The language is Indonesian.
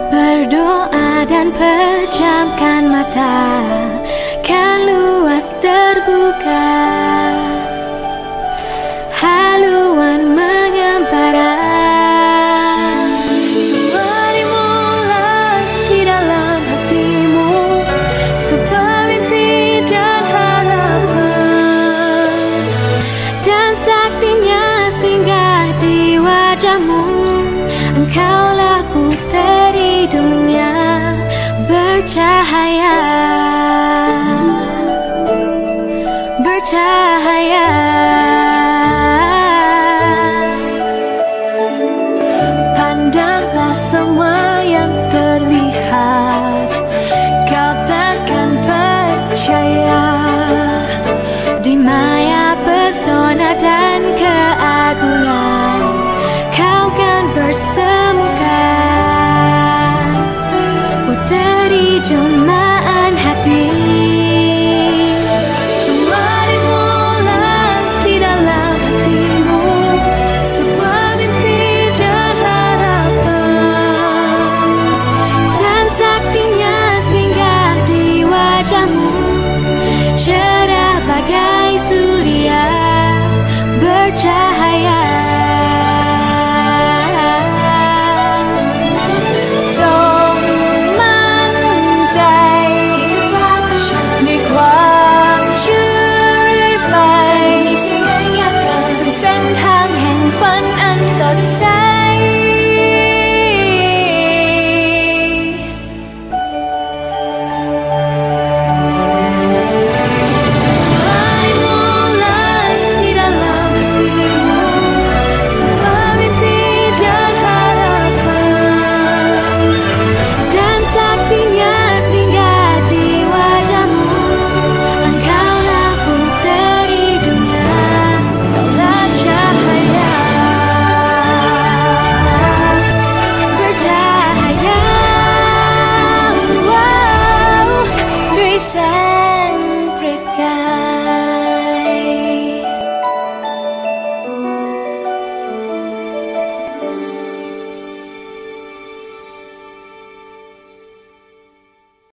Berdoa dan pejamkan mata, kan luas terbuka, haluan mengembara. Semua dimulai di dalam hatimu, sebuah mimpi dan harapan, dan saktinya singgah di wajahmu. Engkaulah puteri dunia bercahaya, bercahaya. Pandanglah semua yang terlihat, kau takkan percaya di maya pesona dan keagungan. Kau kan bersemuka, puteri dunia.